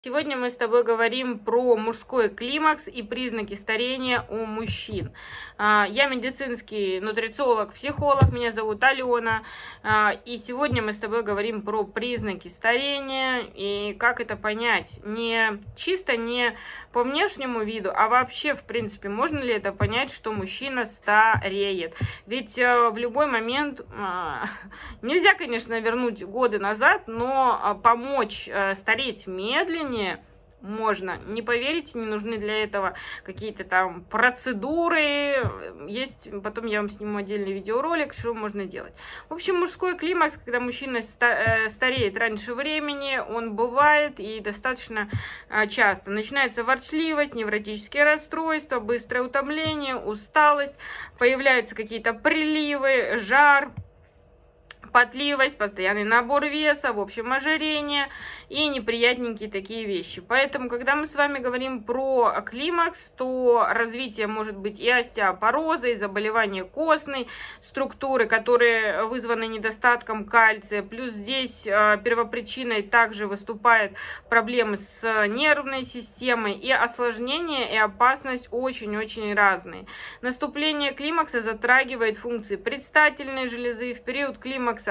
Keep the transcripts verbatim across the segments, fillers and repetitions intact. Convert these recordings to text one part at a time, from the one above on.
Сегодня мы с тобой говорим про мужской климакс и признаки старения у мужчин. Я медицинский нутрициолог, психолог, меня зовут Алена, и сегодня мы с тобой говорим про признаки старения и как это понять. Не чисто не по внешнему виду, а вообще, в принципе, можно ли это понять, что мужчина стареет. Ведь в любой момент, нельзя, конечно, вернуть годы назад, но помочь стареть медленнее можно. Не поверите, не нужны для этого какие-то там процедуры. Есть, потом я вам сниму отдельный видеоролик, что можно делать. В общем, мужской климакс, когда мужчина стареет раньше времени, он бывает и достаточно часто. Начинается ворчливость, невротические расстройства, быстрое утомление, усталость, появляются какие-то приливы, жар, потливость, постоянный набор веса, в общем, ожирение и неприятненькие такие вещи. Поэтому, когда мы с вами говорим про климакс, то развитие может быть и остеопороза, и заболевания костной структуры, которые вызваны недостатком кальция. Плюс здесь первопричиной также выступают проблемы с нервной системой, и осложнения и опасность очень-очень разные. Наступление климакса затрагивает функции предстательной железы. В период климакса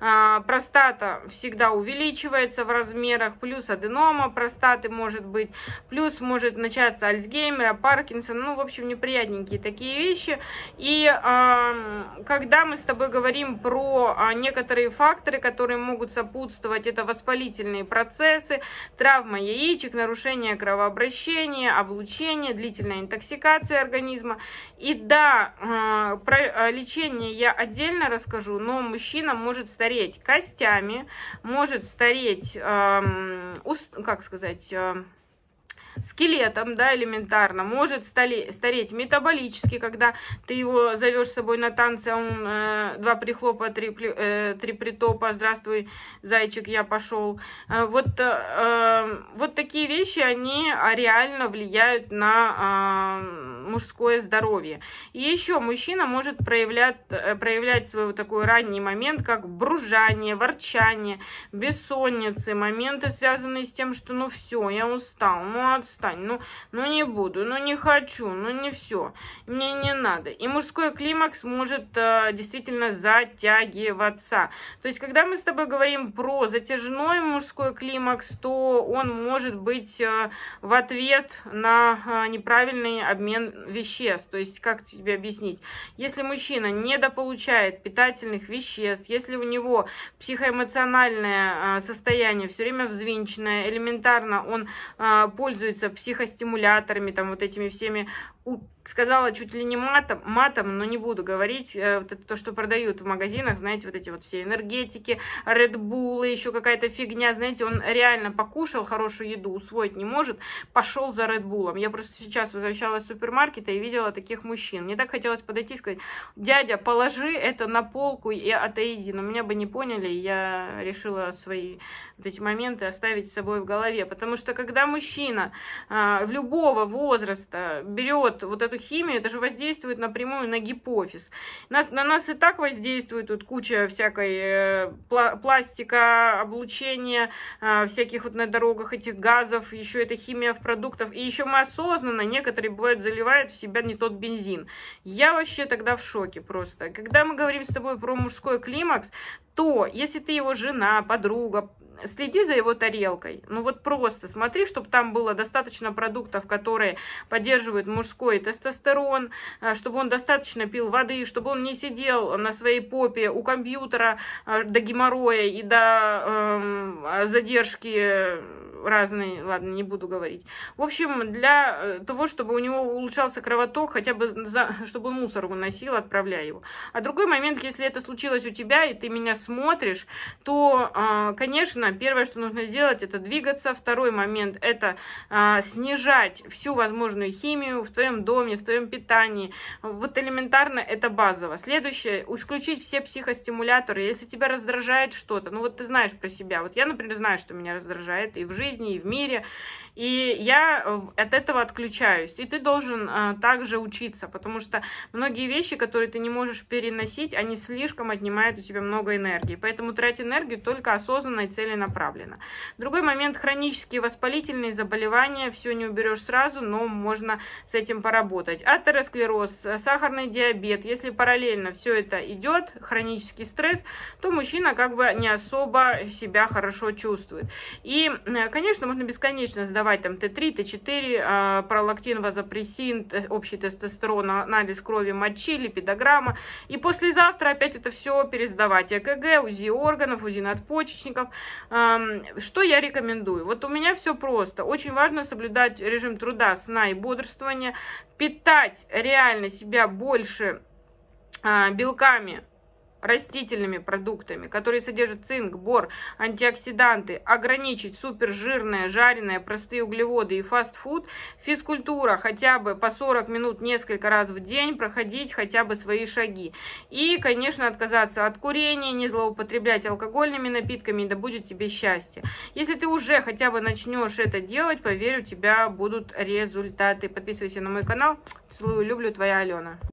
простата всегда увеличивается в размерах, плюс аденома простаты может быть, плюс может начаться Альцгеймера, Паркинсон, ну, в общем, неприятненькие такие вещи. И э, когда мы с тобой говорим про э, некоторые факторы, которые могут сопутствовать, это воспалительные процессы, травма яичек, нарушение кровообращения, облучение, длительная интоксикация организма. И да, э, про лечение я отдельно расскажу, но мужчина может стареть костями, может стареть, э, уст, как сказать, э, скелетом, да, элементарно, может стареть метаболически, когда ты его зовешь с собой на танцы, а он э, два прихлопа, три, э, три притопа, здравствуй, зайчик, я пошел. Э, вот, э, вот такие вещи, они реально влияют на э, мужское здоровье. И еще мужчина может проявлять, проявлять свой вот такой ранний момент, как брюзжание, ворчание, бессонницы, моменты, связанные с тем, что ну все, я устал, ну отстань, ну, ну не буду, ну не хочу, ну не все, мне не надо. И мужской климакс может э, действительно затягиваться. То есть, когда мы с тобой говорим про затяжной мужской климакс, то он может быть э, в ответ на э, неправильный обмен веществ. То есть, как тебе объяснить? Если мужчина недополучает питательных веществ, если у него психоэмоциональное э, состояние все время взвинченное, элементарно он э, пользуется психостимуляторами, там вот этими всеми, сказала чуть ли не матом, матом, но не буду говорить, вот это то, что продают в магазинах, знаете, вот эти вот все энергетики, Red Bull, еще какая-то фигня, знаете, он реально покушал хорошую еду, усвоить не может, пошел за Red Bull. Я просто сейчас возвращалась в супермаркет и видела таких мужчин. Мне так хотелось подойти и сказать: дядя, положи это на полку и отойди, но меня бы не поняли, и я решила свои вот эти моменты оставить с собой в голове, потому что когда мужчина а, в любого возраста берет вот эту химию, это же воздействует напрямую на гипофиз. Нас, на нас и так воздействует тут куча всякой э, пла пластика, облучения, э, всяких вот на дорогах этих газов, еще это химия в продуктах, и еще мы осознанно, некоторые бывают, заливают в себя не тот бензин. Я вообще тогда в шоке просто. Когда мы говорим с тобой про мужской климакс, то если ты его жена, подруга, следи за его тарелкой. Ну вот просто смотри, чтобы там было достаточно продуктов, которые поддерживают мужской тестостерон, чтобы он достаточно пил воды, чтобы он не сидел на своей попе у компьютера до геморроя и до э, задержки разные, ладно, не буду говорить. В общем, для того, чтобы у него улучшался кровоток, хотя бы за, чтобы мусор уносил, отправляй его. А другой момент, если это случилось у тебя, и ты меня смотришь, то, э, конечно, первое, что нужно сделать, это двигаться. Второй момент, это э, снижать всю возможную химию в твоем доме, в твоем питании. Вот элементарно это базово. Следующее, исключить все психостимуляторы. Если тебя раздражает что-то, ну вот ты знаешь про себя. Вот я, например, знаю, что меня раздражает и в жизни, и в мире. И я от этого отключаюсь. И ты должен а, также учиться, потому что многие вещи, которые ты не можешь переносить, они слишком отнимают у тебя много энергии. Поэтому трать энергию только осознанно и целенаправленно. Другой момент — хронические воспалительные заболевания. Все не уберешь сразу, но можно с этим поработать. Атеросклероз, сахарный диабет. Если параллельно все это идет, хронический стресс, то мужчина как бы не особо себя хорошо чувствует. И, конечно, можно бесконечно сдавать там Т три, Т четыре, пролактин, вазопрессин, общий тестостерон, анализ крови, мочи, липидограмма. И послезавтра опять это все пересдавать. ЭКГ, УЗИ органов, УЗИ надпочечников. Что я рекомендую? Вот у меня все просто. Очень важно соблюдать режим труда, сна и бодрствования, питать реально себя больше белками, растительными продуктами, которые содержат цинк, бор, антиоксиданты, ограничить супержирное, жареное, простые углеводы и фастфуд, физкультура хотя бы по сорок минут несколько раз в день, проходить хотя бы свои шаги. И, конечно, отказаться от курения, не злоупотреблять алкогольными напитками, да будет тебе счастье. Если ты уже хотя бы начнешь это делать, поверь, у тебя будут результаты. Подписывайся на мой канал. Целую, люблю, твоя Алена.